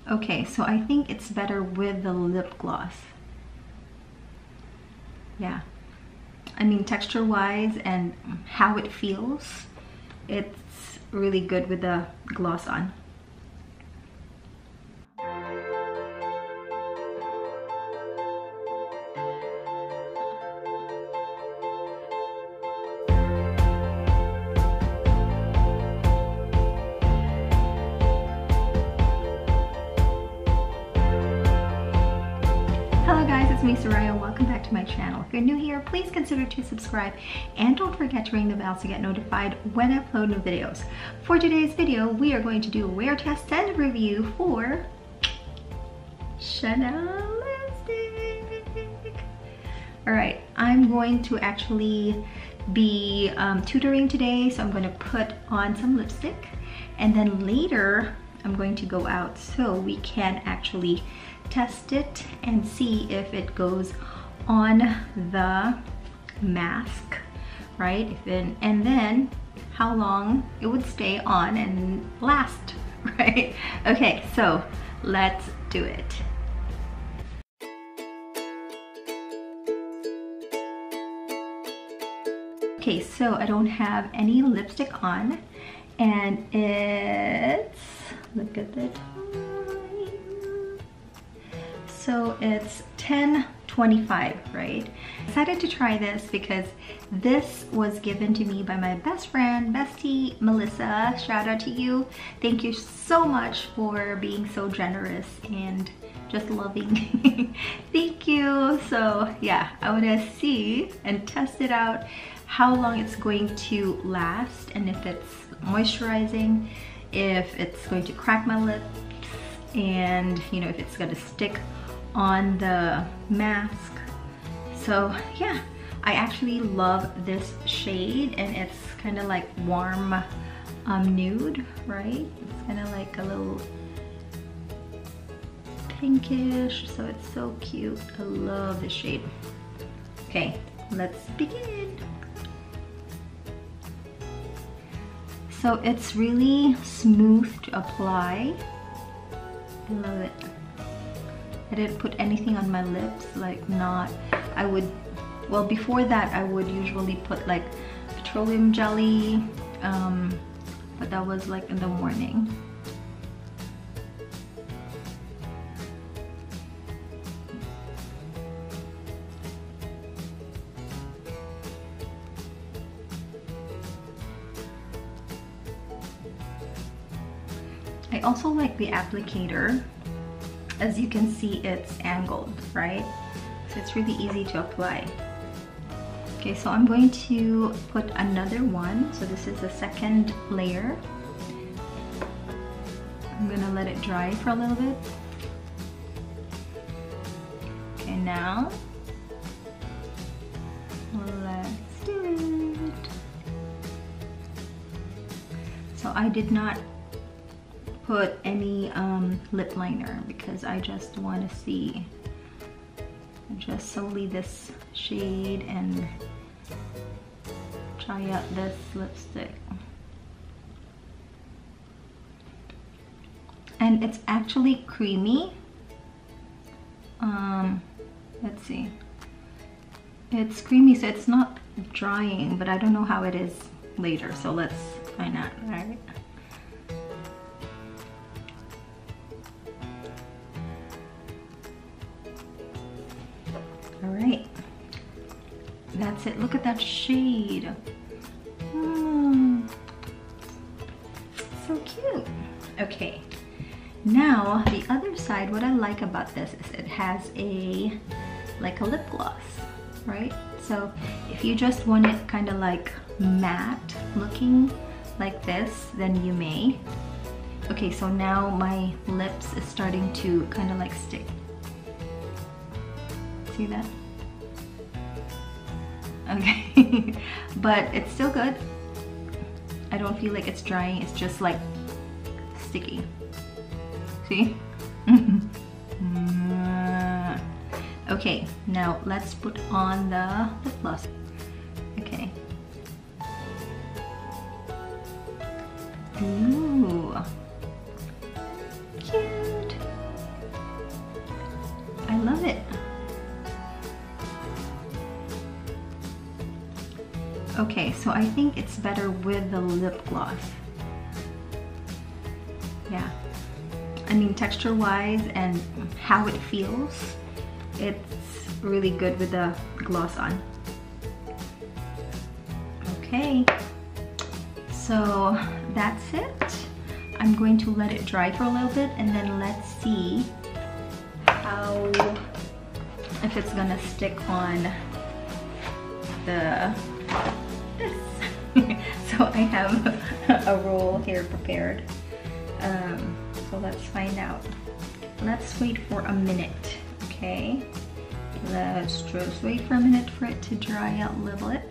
Okay, so I think it's better with the lip gloss. Yeah, I mean, texture wise and how it feels, it's really good with the gloss on. Hello guys, it's me Soraya. Welcome back to my channel. If you're new here, please consider to subscribe and don't forget to ring the bell to get notified when I upload new videos. For today's video, we are going to do a wear test and review for Chanel lipstick. Alright, I'm going to actually be tutoring today, so I'm going to put on some lipstick and then later I'm going to go out so we can actually test it and see if it goes on the mask, right? And then how long it would stay on and last, right? Okay, so let's do it. Okay, so I don't have any lipstick on and it's, look at the time. So it's 10:25, right? Decided to try this because this was given to me by my best friend, bestie, Melissa. Shout out to you. Thank you so much for being so generous and just loving. Thank you. So yeah, I want to see and test it out, how long it's going to last and if it's moisturizing, if it's going to crack my lips, and you know, if it's going to stick on the mask. So yeah, I actually love this shade and it's kind of like warm nude, right? It's kind of like a little pinkish, so it's so cute. I love this shade. Okay, let's begin. So it's really smooth to apply. I love it. I didn't put anything on my lips, like not, I would, well before that I would usually put like petroleum jelly, but that was like in the morning. I also like the applicator. As you can see, it's angled, right? So it's really easy to apply. Okay, so I'm going to put another one. So this is the second layer. I'm gonna let it dry for a little bit. Okay, now let's do it. So I did not put any lip liner because I just want to see just solely this shade and try out this lipstick. And it's actually creamy. Let's see, it's creamy, so it's not drying, but I don't know how it is later, so let's find out. All right. All right, that's it. Look at that shade. So cute. Okay, now the other side, what I like about this is it has a, like a lip gloss, right? So if you just want it kind of like matte looking like this, then you may. Okay, so now my lips is starting to kind of like stick. See that? Okay, but it's still good. I don't feel like it's drying, it's just like sticky. See? Okay, now let's put on the lip gloss. Okay. Ooh. Cute. Okay, so I think it's better with the lip gloss. Yeah. I mean, texture-wise and how it feels, it's really good with the gloss on. Okay, so that's it. I'm going to let it dry for a little bit and then let's see how, if it's gonna stick on this. So I have a roll here prepared. So let's find out. Let's wait for a minute, okay? Let's just wait for a minute for it to dry out a little bit.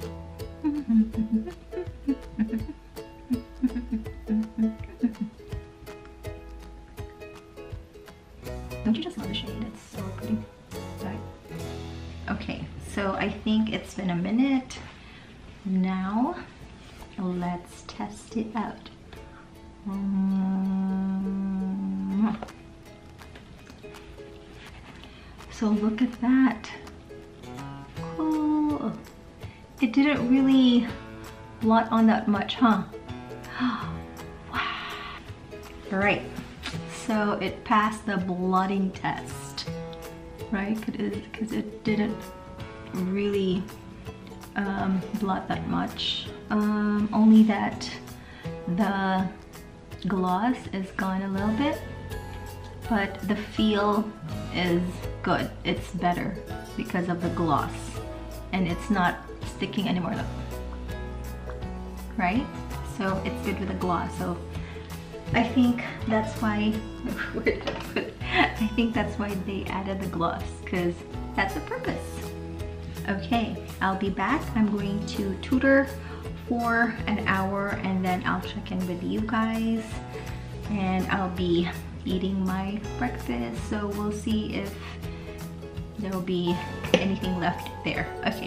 Don't you just love the shade? It's so pretty. Right. Okay, so I think it's been a minute. Now, let's test it out. So look at that. Cool. It didn't really blot on that much, huh? Wow. All right. So it passed the blotting test, right? Because it didn't really blot that much. Only that the gloss is gone a little bit, but the feel is good. It's better because of the gloss, and it's not sticking anymore, look. Right? So it's good with the gloss. So I think that's why I think that's why they added the gloss, because that's the purpose. Okay, I'll be back. I'm going to tutor for an hour and then I'll check in with you guys, and I'll be eating my breakfast, so we'll see if there will be anything left there. Okay.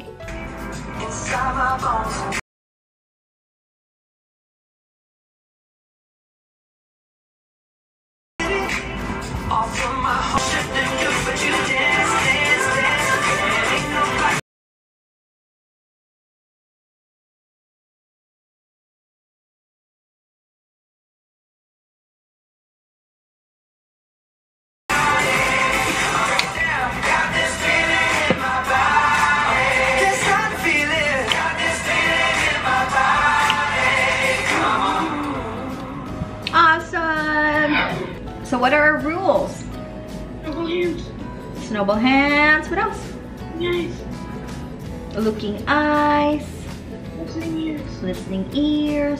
So what are our rules? Snowball hands. Snowball hands. What else? Nice. Looking eyes. Listening ears. Listening ears.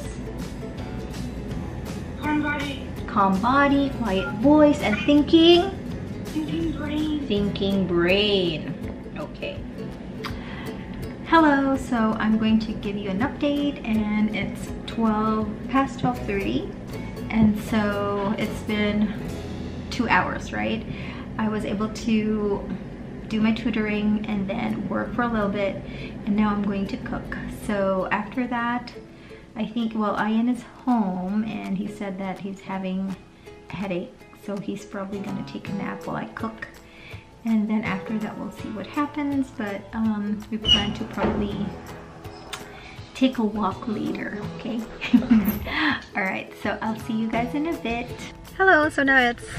Calm body. Calm body. Quiet voice. And thinking. Thinking brain. Thinking brain. Okay. Hello. So I'm going to give you an update, and it's past 12:30. And so it's been 2 hours, right? I was able to do my tutoring and then work for a little bit, and now I'm going to cook. So after that, I think, well, Ian is home and he said that he's having a headache, so he's probably gonna take a nap while I cook. And then after that, we'll see what happens, but we plan to probably take a walk later, okay? All right, so I'll see you guys in a bit. Hello, so now it's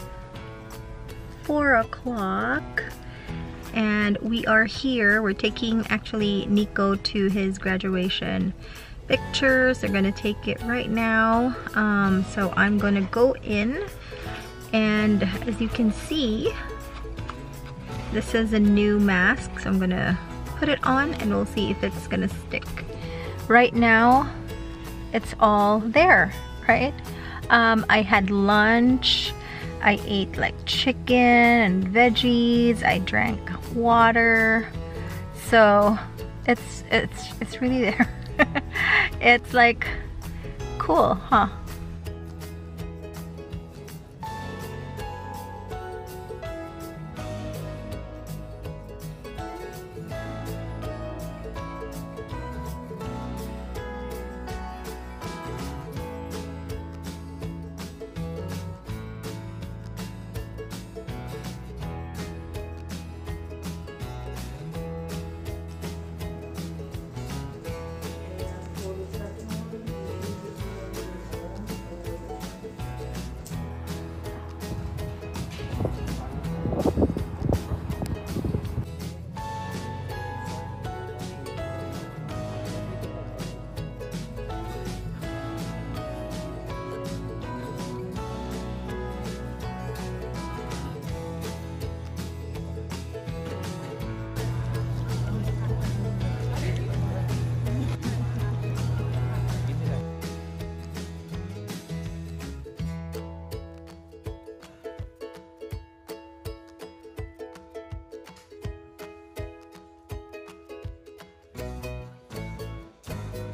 4 o'clock and we are here. We're taking actually Nico to his graduation pictures. They're gonna take it right now. So I'm gonna go in, and as you can see, this is a new mask. So I'm gonna put it on and we'll see if it's gonna stick. Right now, it's all there, right? I had lunch. I ate like chicken and veggies. I drank water. So it's really there. It's like cool, huh?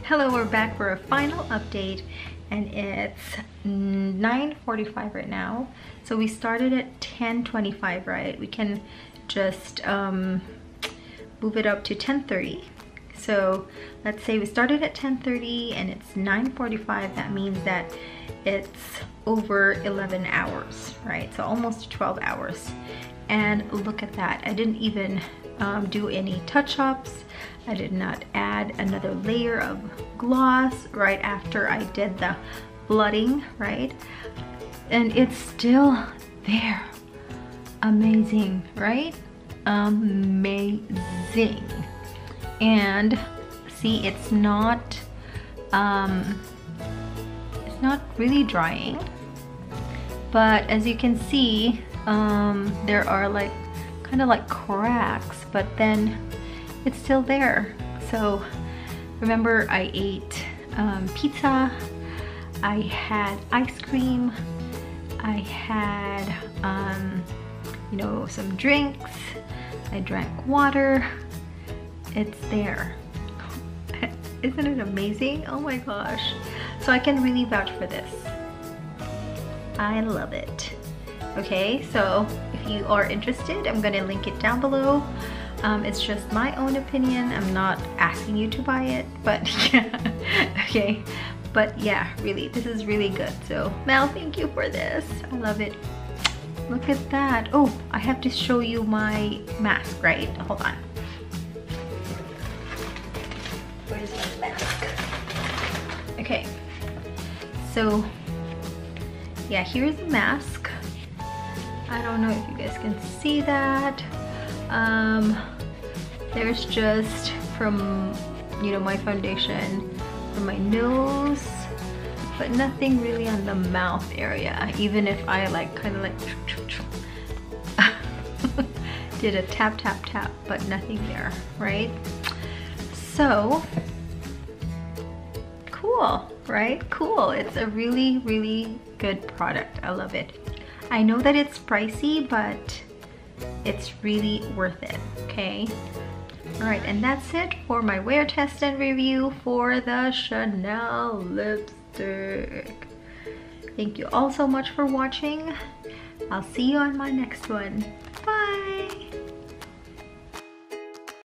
Hello, we're back for a final update, and it's 9:45 right now. So we started at 10:25, right? We can just move it up to 10:30. So let's say we started at 10:30 and it's 9:45. That means that it's over 11 hours, right? So almost 12 hours. And look at that. I didn't even do any touch-ups. I did not add another layer of gloss right after I did the blooding, right? And it's still there. Amazing, right? Amazing. And see, it's not really drying, but as you can see, there are like kind of like cracks, but then it's still there. So remember, I ate pizza, I had ice cream, I had you know, some drinks, I drank water. It's there. Isn't it amazing? Oh my gosh. So I can really vouch for this. I love it. Okay, so if you are interested, I'm gonna link it down below. It's just my own opinion. I'm not asking you to buy it, but yeah, okay. But yeah, really, this is really good. So Mel, thank you for this. I love it. Look at that. Oh, I have to show you my mask, right? Hold on. Where's my mask? Okay, so yeah, here's the mask. I don't know if you guys can see that. There's just from, you know, my foundation from my nose, but nothing really on the mouth area. Even if I like kind of like did a tap tap tap, but nothing there, right? So cool, right? Cool. It's a really, really good product. I love it. I know that it's pricey, but it's really worth it, okay? All right, and that's it for my wear test and review for the Chanel lipstick. Thank you all so much for watching. I'll see you on my next one. Bye.